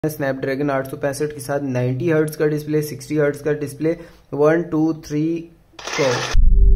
Snapdragon 865 के साथ 90 hertz का डिस्प्ले, 60 हर्ट्ज का डिस्प्ले, 1 2 3 4।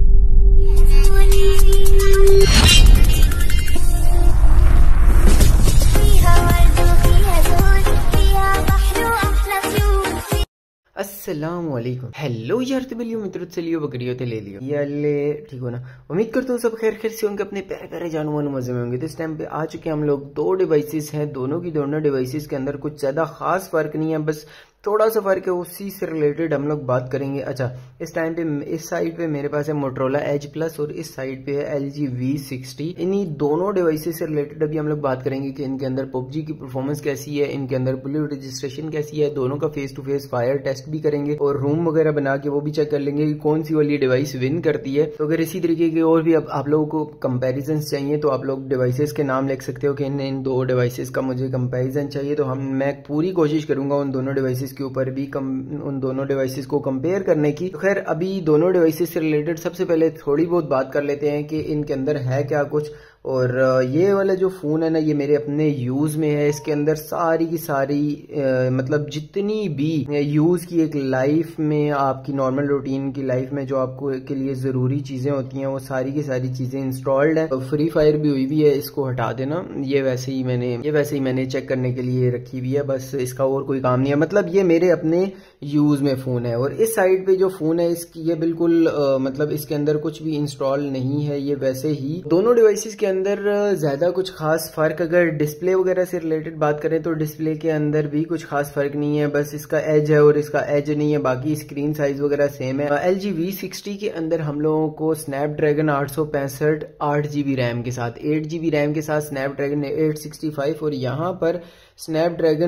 अस्सलाम वालेकुम। हेलो यार, तो मिलियो मित्रों, चलियो बकरियो ते ले लियो ये ले, ठीक हो ना। उम्मीद करता हूँ सब खैर से होंगे, अपने प्यारे प्यारे जानवर मजे में होंगे। तो इस टाइम पे आ चुके हैं हम लोग। दो डिवाइसेस हैं, दोनों की दोनों डिवाइसेस के अंदर कुछ ज्यादा खास फर्क नहीं है, बस थोड़ा सा फर्क है, उसी से रिलेटेड हम लोग बात करेंगे। अच्छा, इस टाइम पे इस साइड पे मेरे पास है मोटरोला एज प्लस और इस साइड पे है LG V60। इन्हीं दोनों डिवाइसेस से रिलेटेड अभी हम लोग बात करेंगे कि इनके अंदर PUBG की परफॉर्मेंस कैसी है, इनके अंदर ब्लू रजिस्ट्रेशन कैसी है, दोनों का face to face fire test भी करेंगे और रूम वगैरह बना के वो भी चेक कर लेंगे कि कौन सी वाली डिवाइस विन करती है। तो अगर इसी तरीके के और भी आप लोगों को कंपेरिजन चाहिए तो आप लोग डिवाइसेस के नाम लिख सकते हो कि इन दो डिवाइसेस का मुझे कंपेरिजन चाहिए। तो मैं पूरी कोशिश करूंगा उन दोनों डिवाइसेस के ऊपर भी उन दोनों डिवाइसेस को कंपेयर करने की। तो खैर, अभी दोनों डिवाइसेस से रिलेटेड सबसे पहले थोड़ी बहुत बात कर लेते हैं कि इनके अंदर है क्या कुछ। और ये वाला जो फ़ोन है ना, ये मेरे अपने यूज़ में है। इसके अंदर सारी की सारी मतलब जितनी भी यूज़ की एक लाइफ में, आपकी नॉर्मल रूटीन की लाइफ में जो आपको के लिए ज़रूरी चीज़ें होती हैं, वो सारी की सारी चीज़ें इंस्टॉल्ड है। फ्री फायर भी हुई है, इसको हटा देना। ये वैसे ही मैंने चेक करने के लिए रखी हुई है, बस इसका और कोई काम नहीं है। मतलब ये मेरे अपने यूज़ में फ़ोन है। और इस साइड पे जो फ़ोन है इसकी ये बिल्कुल मतलब इसके अंदर कुछ भी इंस्टॉल नहीं है। ये वैसे ही दोनों डिवाइसेस के अंदर ज्यादा कुछ खास फर्क, अगर डिस्प्ले वगैरह से रिलेटेड बात करें तो डिस्प्ले के अंदर भी कुछ खास फर्क नहीं है। बस इसका एज है और इसका एज नहीं है, बाकी स्क्रीन साइज वगैरह सेम है। LG V60 के अंदर हम लोगों को स्नैपड्रैगन 865 8GB रैम के साथ, 8GB रैम के साथ स्नैपड्रैगन 865 और यहाँ पर स्नैपड्रैगन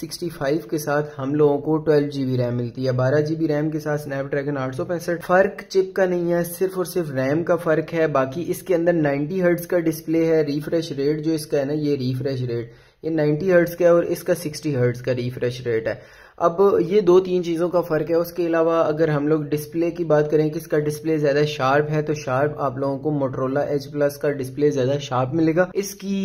865 के साथ हम लोगों को 12GB रैम मिलती है। 12GB रैम के साथ स्नैपड्रैगन 865। फर्क चिप का नहीं है, सिर्फ और सिर्फ रैम का फर्क है। बाकी इसके अंदर 90 हर्ट्ज का डिस्प्ले है। रिफ्रेश रेट जो इसका है ना, ये रिफ्रेश रेट ये 90 हर्ट्ज का है और इसका 60 हर्ट्ज का रिफ्रेश रेट है। अब ये दो तीन चीज़ों का फ़र्क है। उसके अलावा अगर हम लोग डिस्प्ले की बात करें कि इसका डिस्प्ले ज़्यादा शार्प है, तो शार्प आप लोगों को मोटरोला एज प्लस का डिस्प्ले ज़्यादा शार्प मिलेगा। इसकी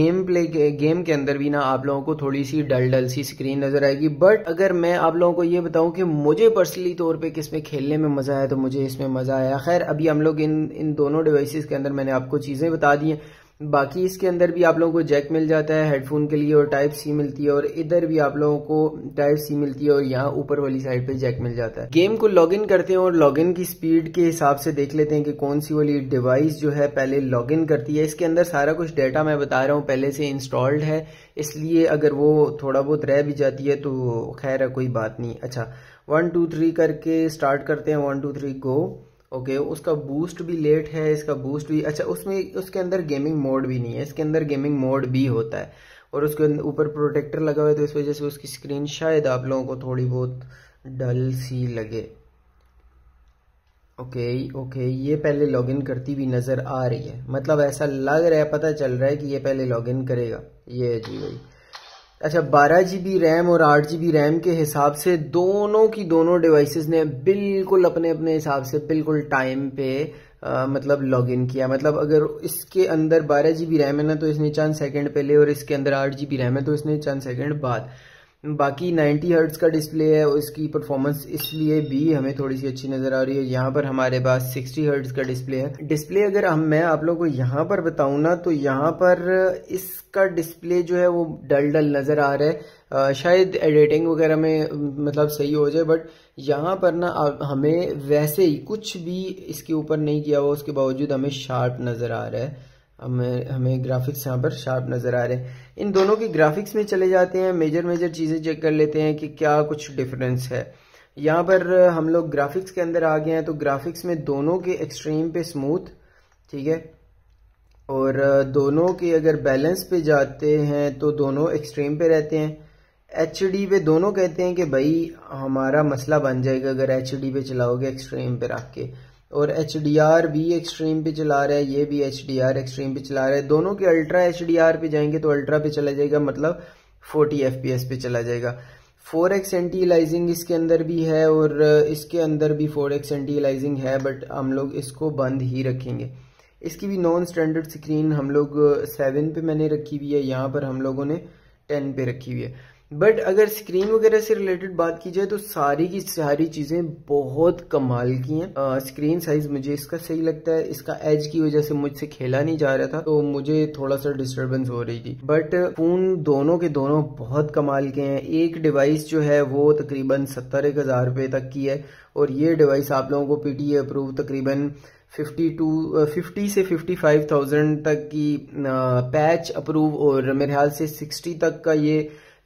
गेम के अंदर भी ना आप लोगों को थोड़ी सी डल सी स्क्रीन नज़र आएगी। बट अगर मैं आप लोगों को ये बताऊं कि मुझे पर्सनली तौर पे किसमें खेलने में मज़ा आया, तो मुझे इसमें मज़ा आया। खैर, अभी हम लोग इन दोनों डिवाइसेस के अंदर मैंने आपको चीज़ें बता दी हैं। बाकी इसके अंदर भी आप लोगों को जैक मिल जाता है हेडफोन के लिए और टाइप सी मिलती है, और इधर भी आप लोगों को टाइप सी मिलती है और यहाँ ऊपर वाली साइड पे जैक मिल जाता है। गेम को लॉगिन करते हैं और लॉगिन की स्पीड के हिसाब से देख लेते हैं कि कौन सी वाली डिवाइस जो है पहले लॉगिन करती है। इसके अंदर सारा कुछ डेटा मैं बता रहा हूँ पहले से इंस्टॉल्ड है, इसलिए अगर वो थोड़ा बहुत रह भी जाती है तो खैर है, कोई बात नहीं। अच्छा, 1 2 3 करके स्टार्ट करते हैं। 1 2 3 गो। ओके, उसका बूस्ट भी लेट है, इसका बूस्ट भी अच्छा। उसके अंदर गेमिंग मोड भी नहीं है, इसके अंदर गेमिंग मोड भी होता है और उसके ऊपर प्रोटेक्टर लगा हुआ है, तो इस वजह से उसकी स्क्रीन शायद आप लोगों को थोड़ी बहुत डल सी लगे। ओके, ये पहले लॉगिन करती हुई नज़र आ रही है, मतलब ऐसा लग रहा है, पता चल रहा है कि ये पहले लॉगिन करेगा। ये जी भाई। अच्छा, 12GB रैम और 8GB रैम के हिसाब से दोनों की दोनों डिवाइसेस ने बिल्कुल अपने अपने हिसाब से बिल्कुल टाइम पे मतलब लॉगिन किया। मतलब अगर इसके अंदर 12GB रैम है ना, तो इसने चंद सेकंड पहले, और इसके अंदर 8GB रैम है तो इसने चंद सेकंड बाद। बाकी 90 हर्ट्ज का डिस्प्ले है, उसकी परफॉर्मेंस इसलिए भी हमें थोड़ी सी अच्छी नज़र आ रही है। यहाँ पर हमारे पास 60 हर्ट्ज का डिस्प्ले है। डिस्प्ले अगर मैं आप लोगों को यहाँ पर बताऊँ ना, तो यहाँ पर इसका डिस्प्ले जो है वो डल नज़र आ रहा है। शायद एडिटिंग वगैरह में मतलब सही हो जाए, बट यहाँ पर ना हमें वैसे ही कुछ भी इसके ऊपर नहीं किया हुआ, उसके बावजूद हमें शार्प नज़र आ रहा है। हमें ग्राफिक्स यहाँ पर शार्प नज़र आ रहे हैं। इन दोनों की ग्राफिक्स में चले जाते हैं, मेजर चीज़ें चेक कर लेते हैं कि क्या कुछ डिफरेंस है। यहाँ पर हम लोग ग्राफिक्स के अंदर आ गए हैं, तो ग्राफिक्स में दोनों के एक्सट्रीम पे स्मूथ, ठीक है, और दोनों के अगर बैलेंस पे जाते हैं तो दोनों एक्सट्रीम पे रहते हैं। HD पे दोनों कहते हैं कि भाई हमारा मसला बन जाएगा अगर HD पे चलाओगे एक्सट्रीम पे रख के, और HDR भी एक्सट्रीम पे चला रहा है, ये भी HDR एक्सट्रीम पे चला रहा है। दोनों के अल्ट्रा HDR पे जाएंगे तो अल्ट्रा पे चला जाएगा, मतलब 40 FPS पे चला जाएगा। 4x एंटी अलाइजिंग इसके अंदर भी है और इसके अंदर भी 4x एंटी अलाइजिंग है, बट हम लोग इसको बंद ही रखेंगे। इसकी भी नॉन स्टैंडर्ड स्क्रीन हम लोग 7 पे मैंने रखी हुई है, यहाँ पर हम लोगों ने 10 पे रखी हुई है। बट अगर स्क्रीन वगैरह से रिलेटेड बात की जाए तो सारी की सारी चीज़ें बहुत कमाल की हैं। स्क्रीन साइज मुझे इसका सही लगता है, इसका एज की वजह से मुझसे खेला नहीं जा रहा था तो मुझे थोड़ा सा डिस्टरबेंस हो रही थी। बट फोन दोनों के दोनों बहुत कमाल के हैं। एक डिवाइस जो है वो तकरीबन 70-1,000 रुपये तक की है और ये डिवाइस आप लोगों को PTA अप्रूव तकरीबन 50 से 55,000 तक की पैच अप्रूव और मेरे ख्याल से 60 तक का ये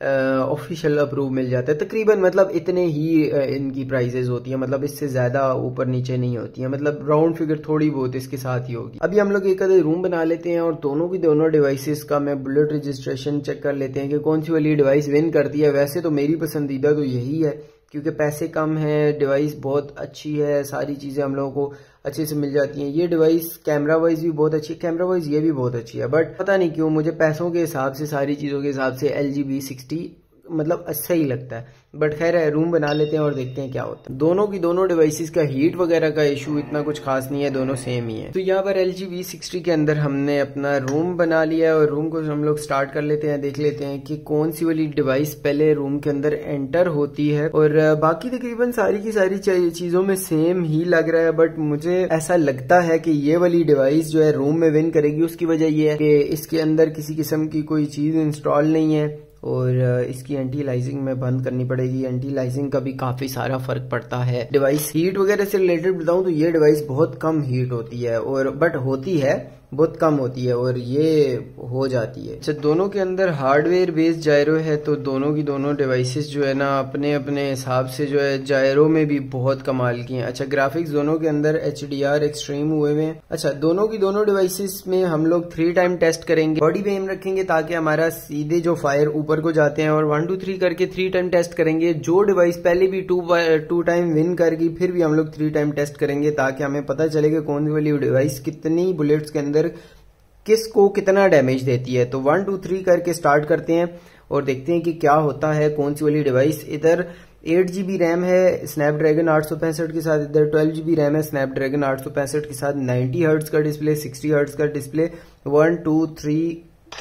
ऑफिशियल अप्रूव मिल जाता है तकरीबन। मतलब इतने ही इनकी प्राइजेस होती है, मतलब इससे ज्यादा ऊपर नीचे नहीं होती है, मतलब राउंड फिगर थोड़ी बहुत इसके साथ ही होगी। अभी हम लोग एक आधे रूम बना लेते हैं और दोनों की दोनों डिवाइसेस का मैं बुलेट रजिस्ट्रेशन चेक कर लेते हैं कि कौन सी वाली डिवाइस विन करती है। वैसे तो मेरी पसंदीदा तो यही है क्योंकि पैसे कम है, डिवाइस बहुत अच्छी है, सारी चीज़ें हम लोगों को अच्छे से मिल जाती हैं। ये डिवाइस कैमरा वाइज भी बहुत अच्छी है, कैमरा वाइज ये भी बहुत अच्छी है, बट पता नहीं क्यों मुझे पैसों के हिसाब से, सारी चीज़ों के हिसाब से LG V60 मतलब अच्छा ही लगता है। बट खैर है, रूम बना लेते हैं और देखते हैं क्या होता है। दोनों की दोनों डिवाइसेस का हीट वगैरह का इशू इतना कुछ खास नहीं है, दोनों सेम ही है। तो यहाँ पर LG V60 के अंदर हमने अपना रूम बना लिया है और रूम को हम लोग स्टार्ट कर लेते हैं, देख लेते हैं कि कौन सी वाली डिवाइस पहले रूम के अंदर एंटर होती है। और बाकी तकरीबन सारी की सारी चीजों में सेम ही लग रहा है, बट मुझे ऐसा लगता है कि ये वाली डिवाइस जो है रूम में विन करेगी। उसकी वजह ये है कि इसके अंदर किसी किस्म की कोई चीज इंस्टॉल नहीं है और इसकी एंटी लाइजिंग में बंद करनी पड़ेगी। एंटी लाइजिंग का भी काफी सारा फर्क पड़ता है। डिवाइस हीट वगैरह से रिलेटेड बताऊं तो ये डिवाइस बहुत कम हीट होती है और बट होती है, बहुत कम होती है और ये हो जाती है। अच्छा, दोनों के अंदर हार्डवेयर बेस्ड जायरो है तो दोनों की दोनों डिवाइसेस जो है ना अपने अपने हिसाब से जो है जायरो में भी बहुत कमाल की हैं। अच्छा, ग्राफिक्स दोनों के अंदर HDR एक्सट्रीम हुए हुए हैं। अच्छा, दोनों की दोनों डिवाइसेस में हम लोग 3 टाइम टेस्ट करेंगे, बॉडी पे एम रखेंगे ताकि हमारा सीधे जो फायर ऊपर को जाते हैं और 1 2 3 करके 3 टाइम टेस्ट करेंगे। जो डिवाइस पहले भी 2 टाइम विन कर गई फिर भी हम लोग 3 टाइम टेस्ट करेंगे ताकि हमें पता चले कि कौन सी वाली डिवाइस कितनी बुलेट्स के अंदर किसको कितना डैमेज देती है। तो 1 2 3 करके स्टार्ट करते हैं और देखते हैं कि क्या होता है, कौन सी वाली डिवाइस। इधर 8 GB रैम है स्नैपड्रैगन 865 के साथ, इधर 12 GB रैम है स्नैपड्रैगन 865 के साथ, 90 हर्ट्ज का डिस्प्ले, 60 हर्ट्ज का डिस्प्ले। 1 2 3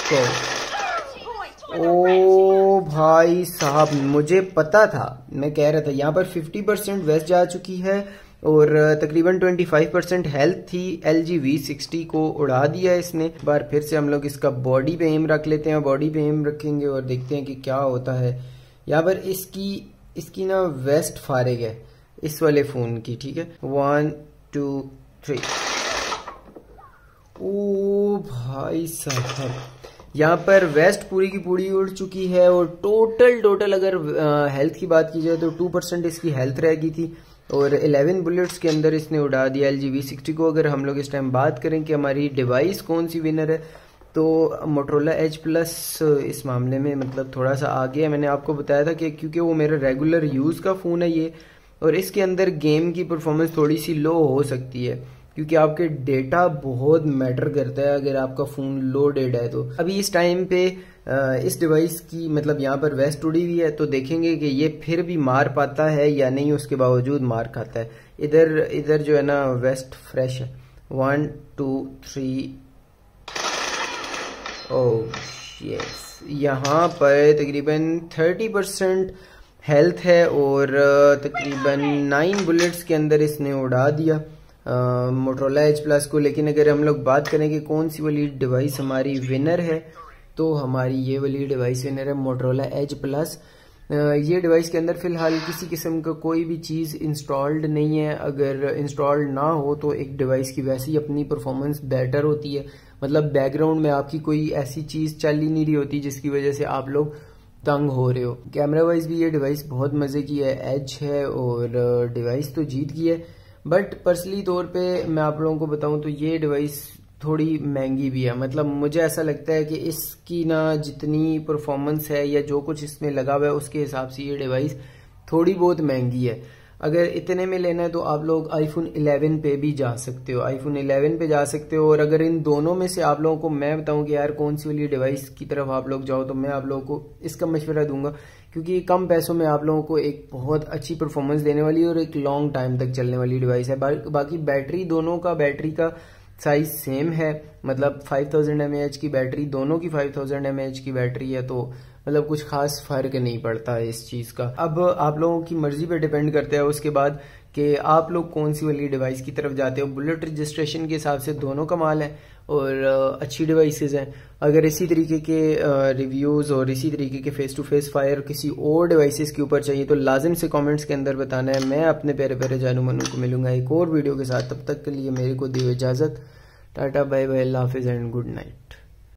ओ भाई साहब, मुझे पता था, मैं कह रहा था। यहाँ पर 50% वेस्ट जा चुकी है और तकरीबन 25% हेल्थ थी। LG V60 को उड़ा दिया इसने। बार फिर से हम लोग इसका बॉडी पे एम रख लेते हैं, बॉडी पे एम रखेंगे और देखते हैं कि क्या होता है। यहाँ पर इसकी ना वेस्ट फारिग है इस वाले फोन की, ठीक है। 1 2 3। ओ भाई साहब, यहाँ पर वेस्ट पूरी की पूरी उड़ चुकी है और टोटल अगर हेल्थ की बात की जाए तो 2% इसकी हेल्थ रह गई थी और 11 बुलेट्स के अंदर इसने उड़ा दिया LG V60 को। अगर हम लोग इस टाइम बात करें कि हमारी डिवाइस कौन सी विनर है तो मोटरोला Edge Plus इस मामले में मतलब थोड़ा सा आगे है। मैंने आपको बताया था कि क्योंकि वो मेरा रेगुलर यूज़ का फ़ोन है ये, और इसके अंदर गेम की परफॉर्मेंस थोड़ी सी लो हो सकती है क्योंकि आपके डेटा बहुत मैटर करता है अगर आपका फ़ोन लोडेड है। तो अभी इस टाइम पे इस डिवाइस की मतलब यहाँ पर वेस्ट उड़ी हुई है तो देखेंगे कि ये फिर भी मार पाता है या नहीं, उसके बावजूद मार खाता है। इधर जो है ना वेस्ट फ्रेश है। 1 2 3। ओह यस, यहाँ पर तकरीबन 30% हेल्थ है और तकरीबन 9 बुलेट्स के अंदर इसने उड़ा दिया मोटरोला Edge Plus को। लेकिन अगर हम लोग बात करें कि कौन सी वाली डिवाइस हमारी विनर है तो हमारी ये वाली डिवाइस विनर है मोटरोला Edge Plus। ये डिवाइस के अंदर फिलहाल किसी किस्म का कोई भी चीज़ इंस्टॉल्ड नहीं है। अगर इंस्टॉल्ड ना हो तो एक डिवाइस की वैसे ही अपनी परफॉर्मेंस बेटर होती है, मतलब बैकग्राउंड में आपकी कोई ऐसी चीज़ चल ही नहीं रही होती जिसकी वजह से आप लोग तंग हो रहे हो। कैमरा वाइज भी ये डिवाइस बहुत मज़े की है, एज है और डिवाइस तो जीत गई है। बट पर्सनली तौर पे मैं आप लोगों को बताऊं तो ये डिवाइस थोड़ी महंगी भी है। मतलब मुझे ऐसा लगता है कि इसकी ना जितनी परफॉर्मेंस है या जो कुछ इसमें लगा हुआ है उसके हिसाब से ये डिवाइस थोड़ी बहुत महंगी है। अगर इतने में लेना है तो आप लोग iPhone 11 पे भी जा सकते हो, iPhone 11 पे जा सकते हो। और अगर इन दोनों में से आप लोगों को मैं बताऊं कि यार कौन सी वाली डिवाइस की तरफ आप लोग जाओ तो मैं आप लोगों को इसका मशवरा दूंगा क्योंकि कम पैसों में आप लोगों को एक बहुत अच्छी परफॉर्मेंस देने वाली और एक लॉन्ग टाइम तक चलने वाली डिवाइस है। बाकी बैटरी, दोनों का बैटरी का साइज सेम है, मतलब 5000 mAh की बैटरी, दोनों की 5000 mAh की बैटरी है। तो मतलब कुछ खास फर्क नहीं पड़ता है इस चीज़ का। अब आप लोगों की मर्जी पे डिपेंड करता है उसके बाद कि आप लोग कौन सी वाली डिवाइस की तरफ जाते हो। बुलेट रजिस्ट्रेशन के हिसाब से दोनों कमाल हैं और अच्छी डिवाइसेस हैं। अगर इसी तरीके के रिव्यूज़ और इसी तरीके के फेस टू फेस फायर किसी और डिवाइसेस के ऊपर चाहिए तो लाजिम से कमेंट्स के अंदर बताना है। मैं अपने प्यारे प्यारे जानू मनू को मिलूंगा एक और वीडियो के साथ। तब तक के लिए मेरे को दियो इजाज़त। टाटा बाय बाय, अल्लाह हाफिज़ एंड गुड नाइट।